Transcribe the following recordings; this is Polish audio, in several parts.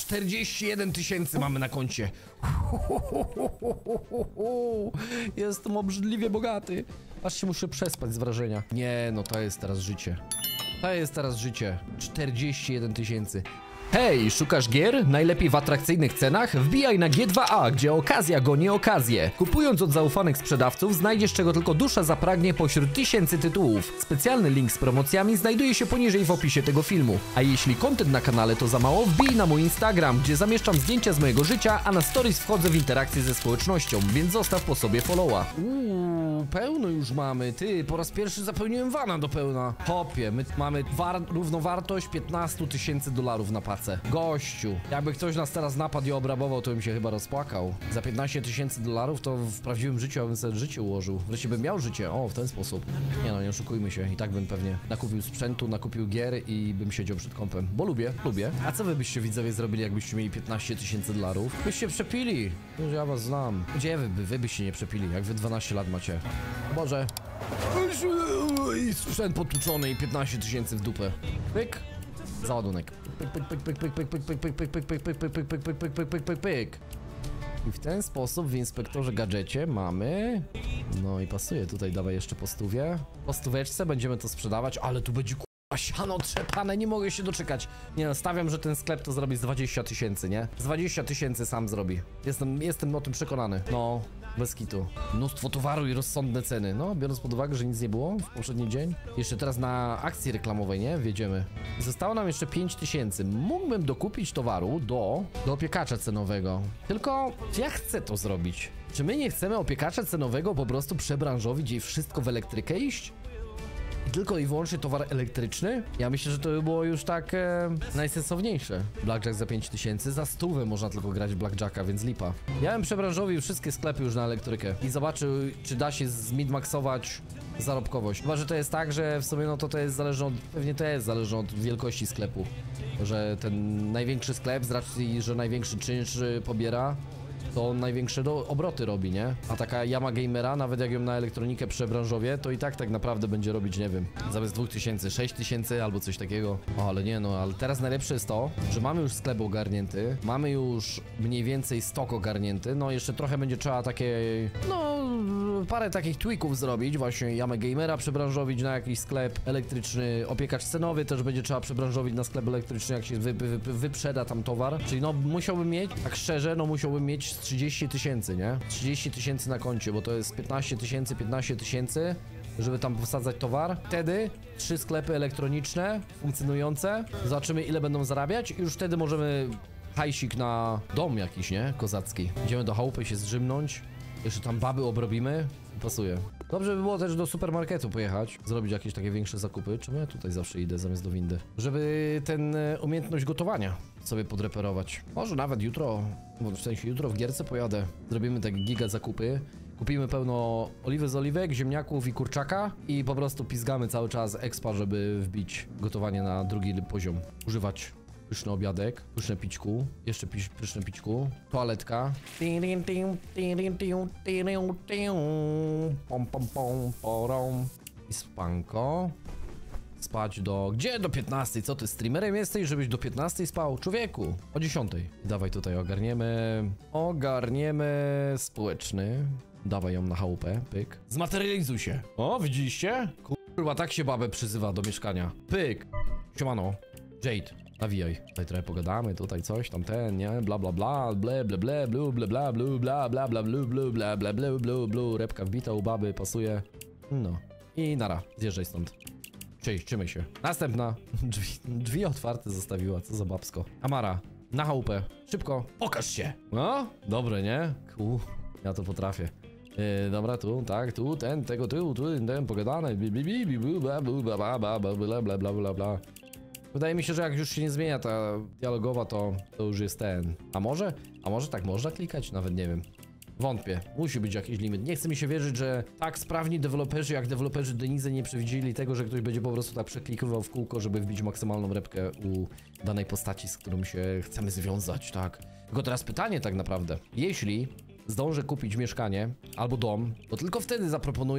41 tysięcy mamy na koncie. Jestem obrzydliwie bogaty. Aż się muszę przespać z wrażenia. Nie, no to jest teraz życie. To jest teraz życie. 41 tysięcy. Hej, szukasz gier? Najlepiej w atrakcyjnych cenach? Wbijaj na G2A, gdzie okazja goni okazję. Kupując od zaufanych sprzedawców, znajdziesz czego tylko dusza zapragnie pośród tysięcy tytułów. Specjalny link z promocjami znajduje się poniżej w opisie tego filmu. A jeśli content na kanale to za mało, wbij na mój Instagram, gdzie zamieszczam zdjęcia z mojego życia, a na stories wchodzę w interakcję ze społecznością, więc zostaw po sobie followa. Pełno już mamy. Ty, po raz pierwszy zapełniłem vana do pełna. Hopie, my mamy równowartość 15 tysięcy dolarów na pacę. Gościu, jakby ktoś nas teraz napadł i obrabował, to bym się chyba rozpłakał. Za 15 tysięcy dolarów to w prawdziwym życiu ja bym sobie życie ułożył. Wreszcie bym miał życie, o, w ten sposób. Nie no, nie oszukujmy się, i tak bym pewnie nakupił sprzętu, nakupił gier i bym siedział przed kompem. Bo lubię. A co wy byście, widzowie, zrobili, jakbyście mieli 15 tysięcy dolarów? Byście przepili. Ja was znam. Gdzie wy byście nie przepili, jak wy 12 lat macie? Boże. I sprzęt potłuczony i 15 tysięcy w dupę. Pyk. Załadunek. Pyk. I w ten sposób w inspektorze gadżecie mamy... No i pasuje tutaj, dawaj jeszcze po stówie. Po stóweczce będziemy to sprzedawać, ale tu będzie siano trzepane, nie mogę się doczekać. Nie no, stawiam, że ten sklep to zrobi z 20 tysięcy, nie? Z 20 tysięcy sam zrobi. Jestem o tym przekonany. No, bez kitu. Mnóstwo towaru i rozsądne ceny. No, biorąc pod uwagę, że nic nie było w poprzedni dzień. Jeszcze teraz na akcji reklamowej, nie? Wjedziemy. Zostało nam jeszcze 5 tysięcy. Mógłbym dokupić towaru do opiekacza cenowego. Tylko, czy ja chcę to zrobić? Czy my nie chcemy opiekacza cenowego po prostu przebranżowić i wszystko w elektrykę iść? Tylko i wyłącznie towar elektryczny? Ja myślę, że to by było już tak najsensowniejsze. Blackjack za 5 tysięcy, za 100 można tylko grać w Blackjacka, więc lipa. Ja bym przebranżowił wszystkie sklepy już na elektrykę i zobaczył, czy da się zmidmaksować zarobkowość. Chyba że to jest tak, że w sumie no to jest zależne od, pewnie to jest zależne od wielkości sklepu. Że ten największy sklep, z racji, że największy czynsz pobiera, to on największe obroty robi, nie? A taka Yama Gamera, nawet jak ją na elektronikę przebranżowie, to i tak naprawdę będzie robić, nie wiem, zamiast 2000, 6000 albo coś takiego. O, ale nie no, ale teraz najlepsze jest to, że mamy już sklep ogarnięty, mamy już mniej więcej stok ogarnięty, no jeszcze trochę będzie trzeba takiej, no, parę takich tweaków zrobić, właśnie Yama Gamera przebranżowić na jakiś sklep elektryczny, opiekacz cenowy też będzie trzeba przebranżowić na sklep elektryczny, jak się wyprzeda tam towar, czyli no musiałbym mieć, tak szczerze, no musiałbym mieć 30 tysięcy, nie? 30 tysięcy na koncie, bo to jest 15 tysięcy, żeby tam wsadzać towar. Wtedy 3 sklepy elektroniczne funkcjonujące. Zobaczymy, ile będą zarabiać i już wtedy możemy hajsik na dom jakiś, nie? Kozacki. Idziemy do chałupy się zdrzymnąć. Jeszcze tam baby obrobimy. Pasuje. Dobrze by było też do supermarketu pojechać, zrobić jakieś takie większe zakupy. Czemu ja tutaj zawsze idę zamiast do windy? Żeby ten umiejętność gotowania sobie podreperować. Może nawet jutro, bo w sensie jutro w gierce pojadę. Zrobimy tak giga zakupy. Kupimy pełno oliwy z oliwek, ziemniaków i kurczaka i po prostu pizgamy cały czas expa, żeby wbić gotowanie na drugi poziom. Używać pyszny obiadek, pyszne pićku, jeszcze pyszne pićku, toaletka. I spanko. Spać do... Gdzie do 15? Co ty, streamerem jesteś, żebyś do 15 spał? Człowieku, o 10. Dawaj tutaj ogarniemy społeczny. Dawaj ją na chałupę, pyk. Zmaterializuj się. O, widzieliście? Kurwa, tak się babę przyzywa do mieszkania. Pyk. Siemano. Jade. Nawijaj. Tutaj trochę pogadamy, tutaj coś, tam ten, nie? Bla bla bla, ble ble ble, blu ble bla, blu bla bla bla, blu blu bla bla blu blu blu, repka wbita u baby, pasuje. No. I nara, zjeżdżaj stąd. Cześć, trzymaj się. Następna. Drzwi otwarte zostawiła, co za babsko. Amara, na chałupę. Szybko, pokaż się. No, dobre, nie? Ja to potrafię. Dobra, tu, tak, tu, ten, tego, tu, ten, pogadane. Bla bla bla bla. Wydaje mi się, że jak już się nie zmienia ta dialogowa, to już jest ten. A może tak można klikać? Nawet nie wiem. Wątpię. Musi być jakiś limit. Nie chce mi się wierzyć, że tak sprawni deweloperzy, jak deweloperzy Denizy nie przewidzieli tego, że ktoś będzie po prostu tak przeklikywał w kółko, żeby wbić maksymalną repkę u danej postaci, z którą się chcemy związać, tak. Tylko teraz pytanie tak naprawdę. Jeśli zdążę kupić mieszkanie albo dom, to tylko wtedy zaproponuję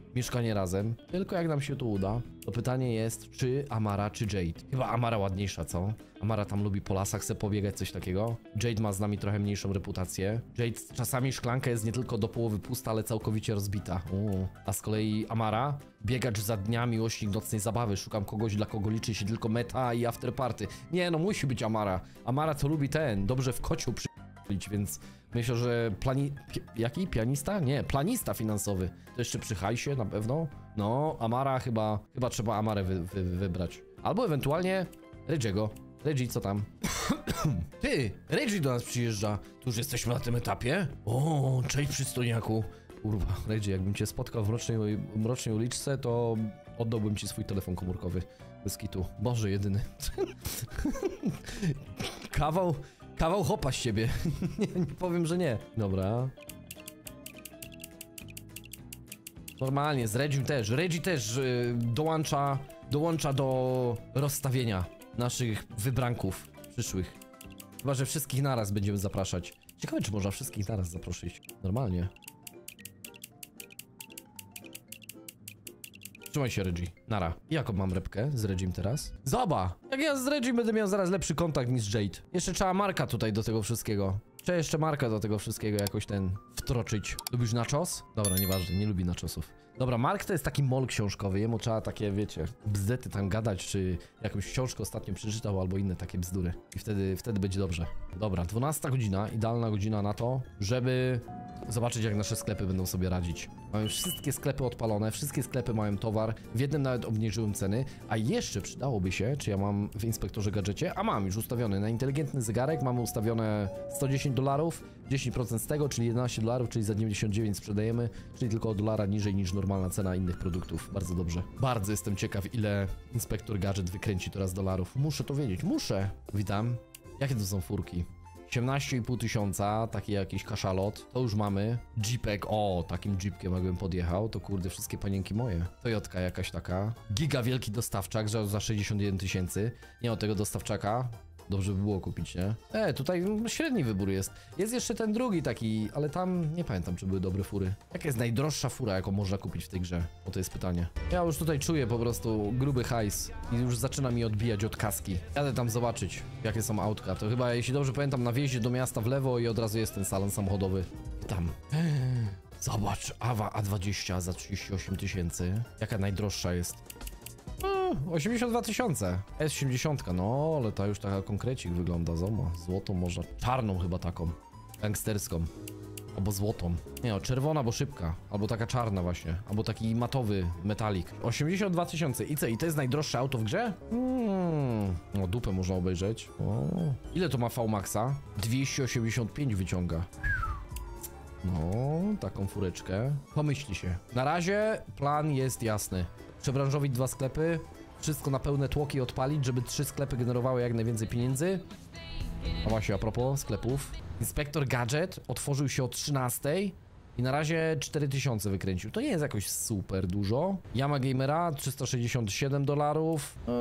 mieszkanie razem. Tylko jak nam się to uda, to pytanie jest, czy Amara, czy Jade. Chyba Amara ładniejsza, co? Amara tam lubi po lasach se pobiegać, coś takiego. Jade ma z nami trochę mniejszą reputację. Jade czasami szklanka jest nie tylko do połowy pusta, ale całkowicie rozbita. A z kolei Amara, biegacz za dnia, miłośnik nocnej zabawy. Szukam kogoś, dla kogo liczy się tylko meta i afterparty. Nie, no musi być Amara. Amara to lubi dobrze w kocioł więc myślę, że jaki? Pianista? Nie, planista finansowy. To jeszcze przy hajsie na pewno. No, Amara chyba trzeba Amarę wybrać. Albo ewentualnie Reggie'ego. Reggie, co tam? Ty, Reggie do nas przyjeżdża. Tu już jesteśmy na tym etapie? O, cześć przystojniaku. Kurwa, Reggie, jakbym cię spotkał w mrocznej uliczce, to oddałbym ci swój telefon komórkowy. Bez kitu. Boże, jedyny. Kawał hopa z ciebie. nie powiem, że nie. Dobra. Normalnie, z Reggie też. Reggie też dołącza do rozstawienia naszych wybranków przyszłych. Chyba, że wszystkich naraz będziemy zapraszać. Ciekawe, czy można wszystkich naraz zaprosić. Normalnie. Trzymaj się, Reggie. Nara. Jaką mam repkę z Reggiem teraz? Zoba! Jak ja z Reggie będę miał zaraz lepszy kontakt niż Jade. Jeszcze trzeba Marka tutaj do tego wszystkiego. Trzeba jeszcze Marka do tego wszystkiego jakoś wtroczyć. Lubisz nachos? Dobra, nieważne, nie lubi nachosów. Dobra, Mark to jest taki mol książkowy, jemu trzeba takie, wiecie, bzdety tam gadać, czy jakąś książkę ostatnio przeczytał, albo inne takie bzdury. I wtedy będzie dobrze. Dobra, 12 godzina, idealna godzina na to, żeby zobaczyć, jak nasze sklepy będą sobie radzić. Mamy wszystkie sklepy odpalone, wszystkie sklepy mają towar, w jednym nawet obniżyłem ceny, a jeszcze przydałoby się, czy ja mam w inspektorze gadżecie, a mam już ustawiony na inteligentny zegarek, mamy ustawione $110, 10% z tego, czyli $11, czyli za 99 sprzedajemy, czyli tylko o $1 niżej niż normalna cena innych produktów. Bardzo dobrze. Bardzo jestem ciekaw, ile inspektor gadżet wykręci teraz dolarów. Muszę to wiedzieć, muszę. Witam. Jakie to są furki? 18,5 tysiąca, taki jakiś kaszalot. To już mamy. Jeepek, o, takim jeepkiem jakbym podjechał, to kurde, wszystkie panienki moje. Toyotka jakaś taka. Giga wielki dostawczak, za 61 tysięcy. Nie, od tego dostawczaka dobrze by było kupić, nie? Tutaj średni wybór jest. Jest jeszcze ten drugi taki, ale tam nie pamiętam, czy były dobre fury. Jaka jest najdroższa fura, jaką można kupić w tej grze? O, to jest pytanie. Ja już tutaj czuję po prostu gruby hajs i już zaczyna mi odbijać od kaski. Jadę tam zobaczyć, jakie są autka. To chyba, jeśli dobrze pamiętam, na wjeździe do miasta w lewo i od razu jest ten salon samochodowy. Tam. Zobacz, Awa A20 za 38 tysięcy. Jaka najdroższa jest? 82 tysiące. S70, no ale ta już taka konkrecik wygląda, zobacz. Złotą można, czarną chyba taką. Gangsterską. Albo złotą. Nie no, czerwona, bo szybka. Albo taka czarna właśnie. Albo taki matowy metalik. 82 tysiące. I co? I to jest najdroższe auto w grze? No, dupę można obejrzeć. O. Ile to ma V-Maxa? 285 wyciąga. No, taką fureczkę. Pomyśli się. Na razie plan jest jasny. Przebranżowić 2 sklepy, wszystko na pełne tłoki odpalić, żeby 3 sklepy generowały jak najwięcej pieniędzy. A właśnie, a propos sklepów. Inspektor Gadżet otworzył się o 13 i na razie 4000 wykręcił. To nie jest jakoś super dużo. Yama Gamera $367,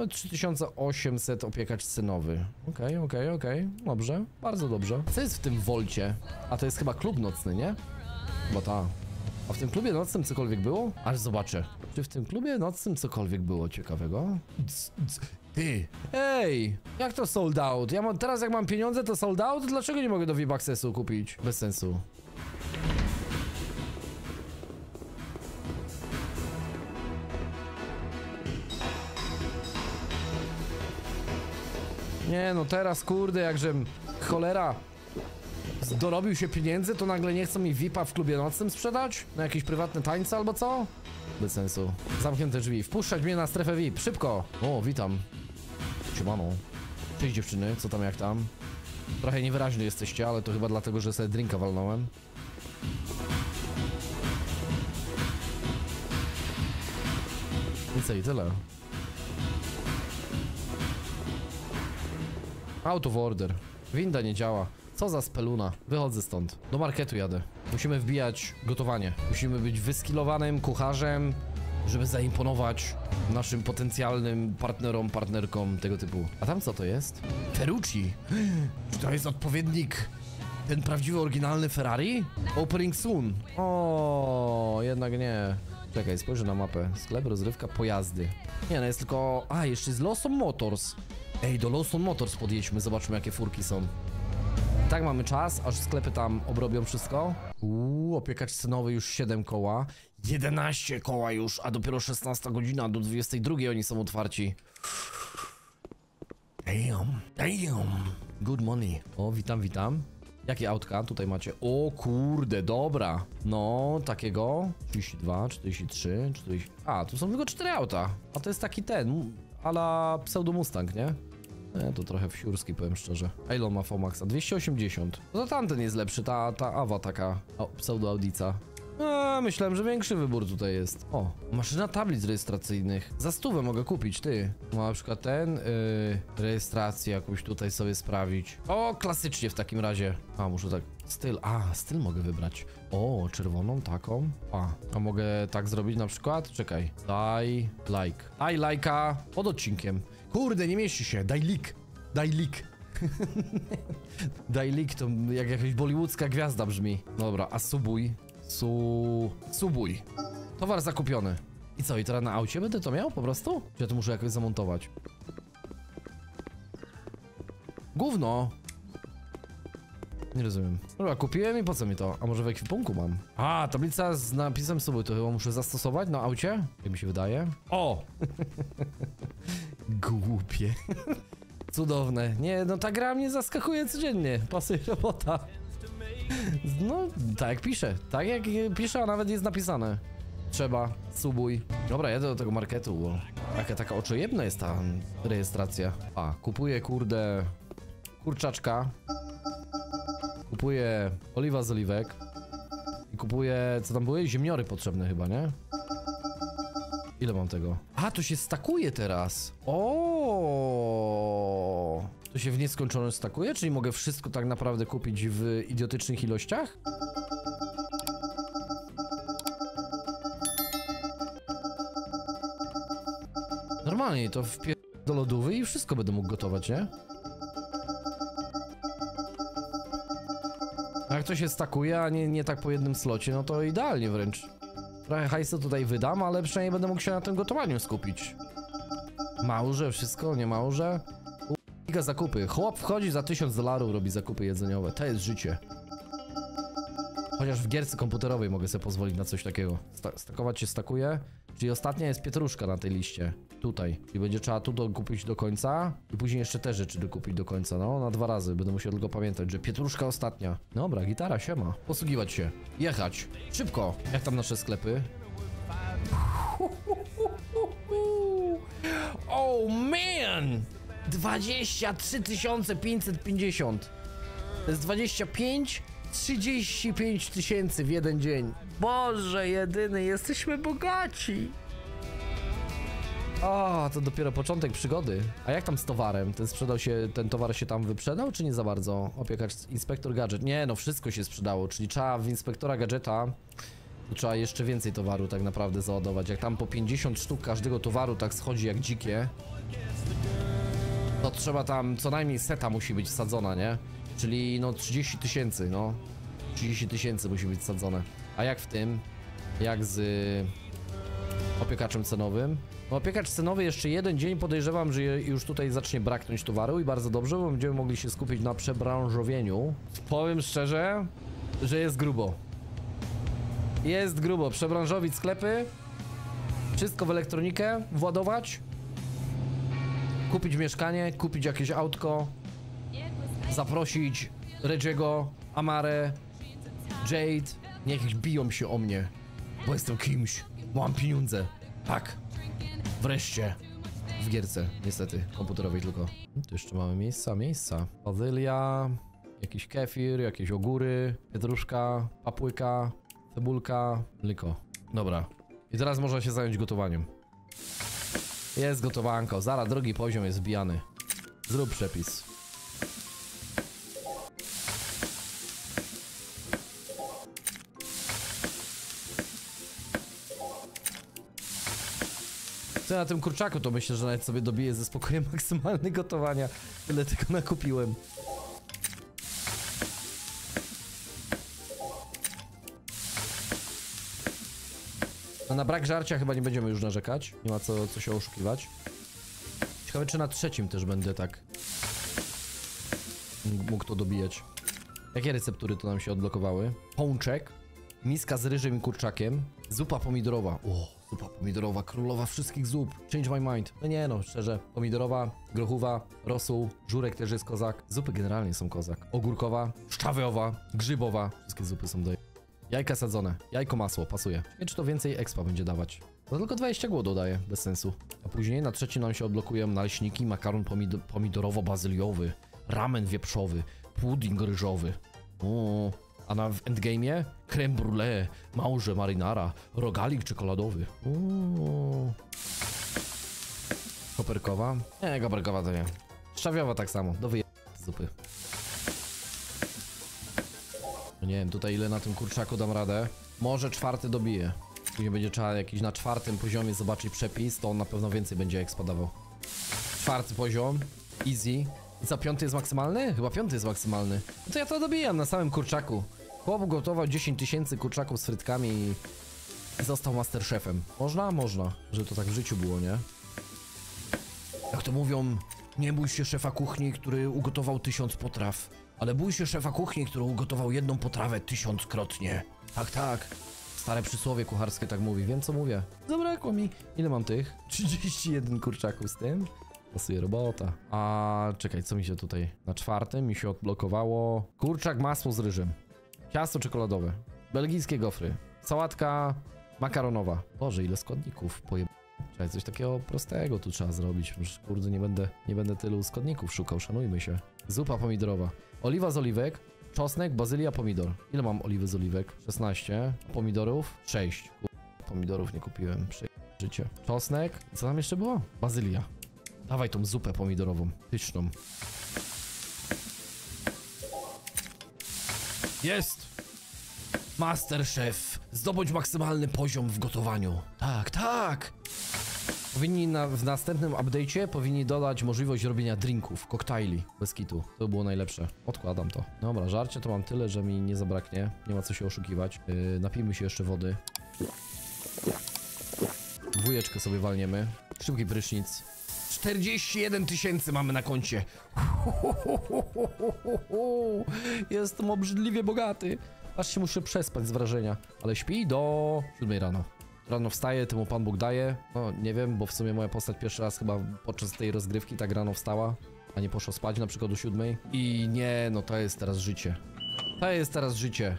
3800 opiekacz synowy. Okej. Dobrze, bardzo dobrze. Co jest w tym Wolcie? A to jest chyba klub nocny, nie? Bo ta. A w tym klubie nocnym cokolwiek było? Aż zobaczę. Czy w tym klubie nocnym cokolwiek było ciekawego? Ty! Ej! Jak to sold out? Ja mam teraz, jak mam pieniądze, to sold out? Dlaczego nie mogę do VIP Accessu kupić? Bez sensu. Nie no, teraz kurde, jakżem cholera dorobił się pieniędzy, to nagle nie chcą mi VIP-a w klubie nocnym sprzedać? Na jakieś prywatne tańce albo co? Bez sensu. Zamknięte drzwi. Wpuszczać mnie na strefę VIP. Szybko! O, witam. Siemano. Cześć dziewczyny, co tam jak tam? Trochę niewyraźni jesteście, ale to chyba dlatego, że sobie drinka walnąłem. I co, i tyle. Out of order. Winda nie działa. Co za speluna. Wychodzę stąd. Do marketu jadę. Musimy wbijać gotowanie. Musimy być wyskillowanym kucharzem, żeby zaimponować naszym potencjalnym partnerom, partnerkom tego typu. A tam co to jest? Ferrucci. Czy to jest odpowiednik? Ten prawdziwy, oryginalny Ferrari? Opening soon. O, jednak nie. Czekaj, spojrzę na mapę. Sklep, rozrywka, pojazdy. Nie, no jest tylko... A, jeszcze jest Lawson Motors. Ej, do Lawson Motors podjedźmy, zobaczmy jakie furki są. Tak mamy czas, aż sklepy tam obrobią wszystko. Opiekacz cenowy już 7 koła. 11 koła już, a dopiero 16 godzina, do 22 oni są otwarci. Damn. Good money. O, witam, witam. Jakie autka tutaj macie? O kurde, dobra. No, takiego 32, 43, 40... A, tu są tylko 4 auta. A to jest taki ten, a la pseudo Mustang, nie? To trochę wsiurski, powiem szczerze. A ile on ma VMAXa? 280. No to tamten jest lepszy, ta Awa taka. O, pseudo Audica. Myślałem, że większy wybór tutaj jest. O, maszyna tablic rejestracyjnych. Za 100 mogę kupić, ty. No, na przykład ten, rejestrację jakąś tutaj sobie sprawić. O, klasycznie w takim razie. A, muszę tak, styl mogę wybrać. O, czerwoną taką. A mogę tak zrobić na przykład? Czekaj. Daj lajka pod odcinkiem. Kurde, nie mieści się. Daj lik. Daj lik to jak jakaś bollywoodzka gwiazda brzmi. Dobra, a subuj. Subuj. Towar zakupiony. I co, i teraz na aucie będę to miał po prostu? Czy ja to muszę jakoś zamontować? Gówno. Nie rozumiem. Dobra, kupiłem i po co mi to? A może w ekwipunku mam? A, tablica z napisem subuj, to chyba muszę zastosować na aucie? Jak mi się wydaje. O! Głupie. Cudowne. Nie, no ta gra mnie zaskakuje codziennie. Pasuje robota. No, tak jak pisze. Tak jak pisze, a nawet jest napisane. Trzeba, subuj. Dobra, jedę do tego marketu, bo taka oczojebna jest ta rejestracja. A, kupuję, kurde, kurczaczka. Kupuję oliwa z oliwek. I kupuję, co tam były? Ziemniory potrzebne chyba, nie? Ile mam tego? A, to się stakuje teraz. O, to się w nieskończoność stakuje? Czyli mogę wszystko tak naprawdę kupić w idiotycznych ilościach? Normalnie to wpier... do lodówy i wszystko będę mógł gotować, nie? A jak to się stakuje, a nie tak po jednym slocie, no to idealnie wręcz. Trochę hajsu tutaj wydam, ale przynajmniej będę mógł się na tym gotowaniu skupić. Małże, wszystko, nie małże. Giga zakupy. Chłop wchodzi za $1000, robi zakupy jedzeniowe. To jest życie. Chociaż w gierce komputerowej mogę sobie pozwolić na coś takiego. Stakować się stakuje. Czyli ostatnia jest pietruszka na tej liście. Tutaj. I będzie trzeba tu dokupić do końca. I później jeszcze te rzeczy dokupić do końca. No, na 2 razy. Będę musiał tylko pamiętać, że pietruszka ostatnia. Dobra, gitara, siema. Posługiwać się. Jechać. Szybko. Jak tam nasze sklepy? Oh man! 23 550. To jest 35 tysięcy w jeden dzień. Boże jedyny, jesteśmy bogaci. O, to dopiero początek przygody. A jak tam z towarem? Ten towar się tam wyprzedał, czy nie za bardzo? Opiekacz, inspektor gadżet. Nie, no wszystko się sprzedało, czyli trzeba w inspektora gadżeta, to trzeba jeszcze więcej towaru tak naprawdę załadować. Jak tam po 50 sztuk każdego towaru tak schodzi jak dzikie, to trzeba tam co najmniej seta musi być wsadzona, nie? Czyli no 30 tysięcy, no. 30 tysięcy musi być wsadzone. A jak w tym? Jak z opiekaczem cenowym? No opiekacz cenowy jeszcze jeden dzień, podejrzewam, że już tutaj zacznie braknąć towaru i bardzo dobrze, bo będziemy mogli się skupić na przebranżowieniu. Powiem szczerze, że jest grubo. Jest grubo. Przebranżowić sklepy, wszystko w elektronikę władować, kupić mieszkanie, kupić jakieś autko, zaprosić Reggie'ego, Amarę, Jade. Niech biją się o mnie, bo jestem kimś, mam pieniądze. Tak. Wreszcie. W gierce, niestety, komputerowej tylko. Tu jeszcze mamy miejsca. Bazylia, jakiś kefir, jakieś ogóry, pietruszka, papłyka, cebulka, mleko. Dobra. I teraz można się zająć gotowaniem. Jest gotowanko. Zaraz drugi poziom jest wbijany. Zrób przepis. Co na tym kurczaku, to myślę, że nawet sobie dobiję ze spokojem maksymalny gotowania. Tyle tego nakupiłem. No na brak żarcia chyba nie będziemy już narzekać. Nie ma co się oszukiwać. Ciekawe, czy na trzecim też będę tak mógł to dobijać. Jakie receptury to nam się odblokowały? Pączek, miska z ryżem i kurczakiem, zupa pomidorowa. O, zupa pomidorowa, królowa wszystkich zup. Change my mind. No nie no, szczerze. Pomidorowa, grochowa, rosół, żurek też jest kozak. Zupy generalnie są kozak. Ogórkowa, szczawiowa, grzybowa. Wszystkie zupy są do... Jajka sadzone, jajko masło, pasuje. Nie, czy to więcej expa będzie dawać. To tylko 20 głodu daje, bez sensu. A później na trzecim nam się odblokują naleśniki, makaron pomidorowo-bazyliowy, ramen wieprzowy, pudding ryżowy. O, a w endgame'ie creme brulee, małże marinara, rogalik czekoladowy. Koperkowa? Nie, koperkowa to nie. Szczawiowa tak samo, do zupy. No nie wiem, tutaj ile na tym kurczaku dam radę. Może czwarty dobiję. Później będzie trzeba jakiś na czwartym poziomie zobaczyć przepis, to on na pewno więcej będzie eksplodował. Czwarty poziom, easy. Za piąty jest maksymalny? Chyba piąty jest maksymalny. No to ja to dobijam na samym kurczaku. Chłop gotował 10 000 kurczaków z frytkami i został masterchefem. Można? Można. Że to tak w życiu było, nie? Jak to mówią, nie bój się szefa kuchni, który ugotował 1000 potraw. Ale bój się szefa kuchni, który ugotował jedną potrawę 1000-krotnie. Tak, tak. Stare przysłowie kucharskie tak mówi. Wiem, co mówię. Zabrakło mi. Ile mam tych? 31 kurczaków z tym. Pasuje robota. A czekaj, co mi się tutaj... Na czwartym mi się odblokowało... Kurczak, masło z ryżem. Ciasto czekoladowe. Belgijskie gofry. Sałatka makaronowa. Boże, ile składników Czekaj, coś takiego prostego tu trzeba zrobić. Przecież, kurde, nie będę tylu składników szukał, szanujmy się. Zupa pomidorowa. Oliwa z oliwek, czosnek, bazylia, pomidor. Ile mam oliwy z oliwek? 16. Pomidorów? 6. Pomidorów nie kupiłem. Życie. Czosnek. Co tam jeszcze było? Bazylia. Dawaj tą zupę pomidorową. Pyszną. Jest! Masterchef. Zdobądź maksymalny poziom w gotowaniu. Tak, tak! Powinni w następnym update'cie powinni dodać możliwość robienia drinków, koktajli, bez kitu. To by było najlepsze. Odkładam to. Dobra, żarcie to mam tyle, że mi nie zabraknie. Nie ma co się oszukiwać. Napijmy się jeszcze wody. Dwójeczkę sobie walniemy. Szybki prysznic. 41 000 mamy na koncie. Jestem obrzydliwie bogaty. Aż się muszę przespać z wrażenia. Ale śpi do 7 rano. Rano wstaje, temu Pan Bóg daje. No, nie wiem, bo w sumie moja postać pierwszy raz chyba podczas tej rozgrywki tak rano wstała, a nie poszła spać na przykład do 7. I nie, no to jest teraz życie. To jest teraz życie.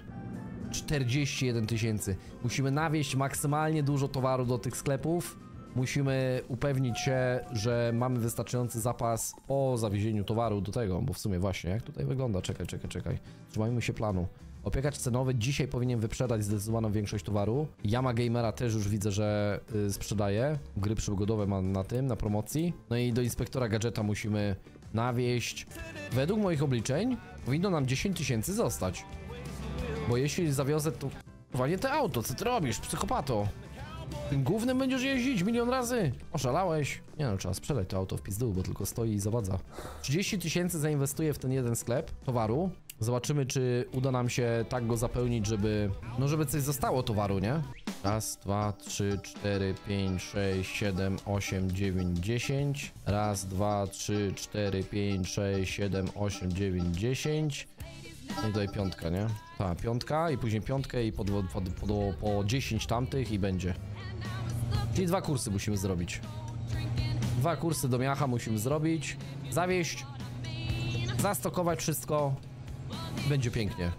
41 000. Musimy nawieźć maksymalnie dużo towaru do tych sklepów. Musimy upewnić się, że mamy wystarczający zapas po zawiezieniu towaru do tego, bo w sumie właśnie, jak tutaj wygląda? Czekaj. Trzymajmy się planu. Opiekacz cenowy dzisiaj powinien wyprzedać zdecydowaną większość towaru. Yama Gamera też już widzę, że sprzedaje. Gry przygodowe ma na promocji. No i do inspektora gadżeta musimy nawieźć. Według moich obliczeń powinno nam 10 000 zostać. Bo jeśli zawiozę to... nie te auto, co ty robisz, psychopato? Tym głównym będziesz jeździć 1 000 000 razy? Oszalałeś? Nie no, trzeba sprzedać to auto w pizdu, bo tylko stoi i zawadza. 30 000 zainwestuję w ten jeden sklep towaru. Zobaczymy, czy uda nam się tak go zapełnić, żeby... No, żeby coś zostało towaru, nie? Raz, 2, 3, 4, 5, 6, 7, 8, 9, 10. Raz, 2, 3, 4, 5, 6, 7, 8, 9, 10. No i tutaj piątka, nie? Tak, piątka i później piątkę i po 10 tamtych i będzie. Czyli 2 kursy musimy zrobić. 2 kursy do miacha musimy zrobić. Zawieźć. Zastokować wszystko. Będzie pięknie.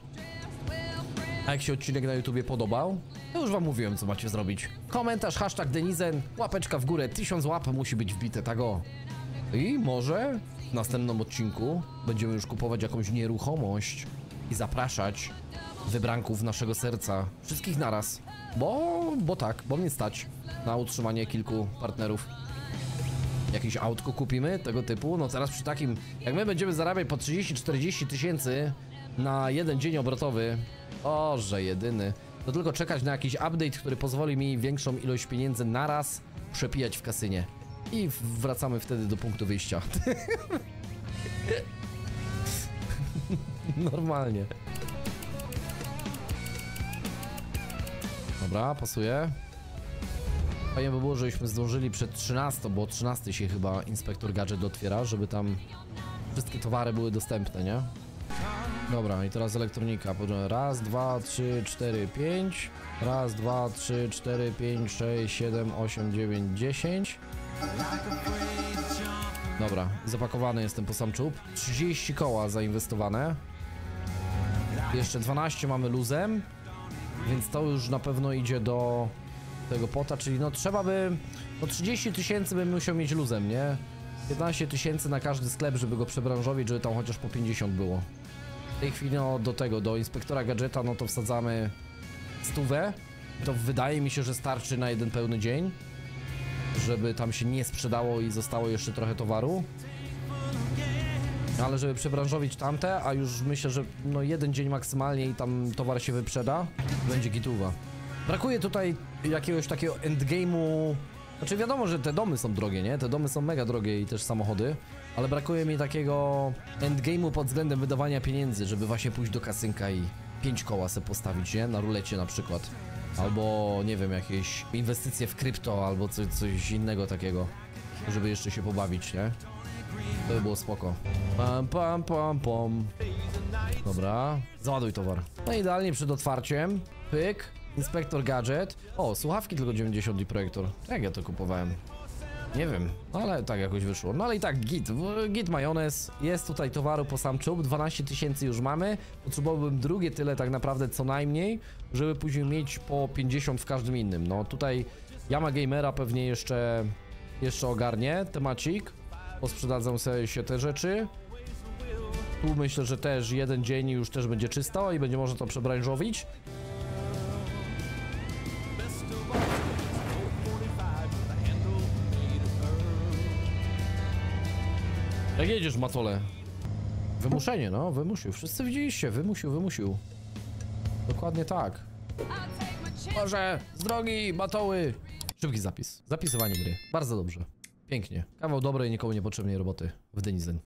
A jak się odcinek na YouTubie podobał, to już wam mówiłem, co macie zrobić. Komentarz, hashtag Denizen, łapeczka w górę, 1000 łap musi być wbite, tak o. I może w następnym odcinku będziemy już kupować jakąś nieruchomość i zapraszać wybranków naszego serca. Wszystkich naraz. Bo mnie stać na utrzymanie kilku partnerów. Jakieś autko kupimy tego typu. No teraz przy takim, jak my będziemy zarabiać po 30-40 tysięcy na jeden dzień obrotowy, że jedyny, to tylko czekać na jakiś update, który pozwoli mi większą ilość pieniędzy naraz przepijać w kasynie. I wracamy wtedy do punktu wyjścia. Normalnie. Dobra, pasuje. Fajnie by było, żebyśmy zdążyli przed 13, bo o 13 się chyba Inspektor Gadżet otwiera, żeby tam wszystkie towary były dostępne, nie? Dobra, i teraz elektronika. Raz, 2, 3, 4, 5. Raz, 2, 3, 4, 5, 6, 7, 8, 9, 10. Dobra, zapakowany jestem po sam czub. 30 koła zainwestowane. Jeszcze 12 mamy luzem. Więc to już na pewno idzie do tego pota, czyli no trzeba by... No 30 tysięcy bym musiał mieć luzem, nie? 15 tysięcy na każdy sklep, żeby go przebranżowić, żeby tam chociaż po 50 było. W tej chwili no do tego, do Inspektora Gadżeta, no to wsadzamy 100. To wydaje mi się, że starczy na jeden pełny dzień, żeby tam się nie sprzedało i zostało jeszcze trochę towaru. Ale żeby przebranżowić tamte, a już myślę, że no jeden dzień maksymalnie i tam towar się wyprzeda, będzie gituwa. Brakuje tutaj jakiegoś takiego endgame'u. Znaczy wiadomo, że te domy są drogie, nie? Te domy są mega drogie i też samochody. Ale brakuje mi takiego endgame'u pod względem wydawania pieniędzy, żeby właśnie pójść do kasynka i 5 koła sobie postawić, nie? Na rulecie na przykład. Albo, nie wiem, jakieś inwestycje w krypto, albo coś innego takiego. Żeby jeszcze się pobawić, nie? To by było spoko. Pam, pam, pam, pam. Dobra, załaduj towar. No idealnie przed otwarciem. Pyk. Inspektor Gadżet. O, słuchawki tylko 90 i projektor. Jak ja to kupowałem? Nie wiem, ale tak jakoś wyszło. No ale i tak git majonez. Jest tutaj towaru po sam czub. 12 tysięcy już mamy. Potrzebowałbym drugie tyle tak naprawdę co najmniej, żeby później mieć po 50 w każdym innym. No tutaj Yama Gamera pewnie jeszcze ogarnie temacik. Posprzedadzą sobie się te rzeczy. Tu myślę, że też jeden dzień już też będzie czysto i będzie można to przebranżowić. Jak jedziesz, Matole? Wymuszenie, no, wymusił. Wszyscy widzieliście, wymusił. Dokładnie tak. Boże, z drogi, Matoły! Szybki zapis. Zapisywanie gry. Bardzo dobrze. Pięknie. Kawał dobrej, nikomu niepotrzebnej roboty w Denizen.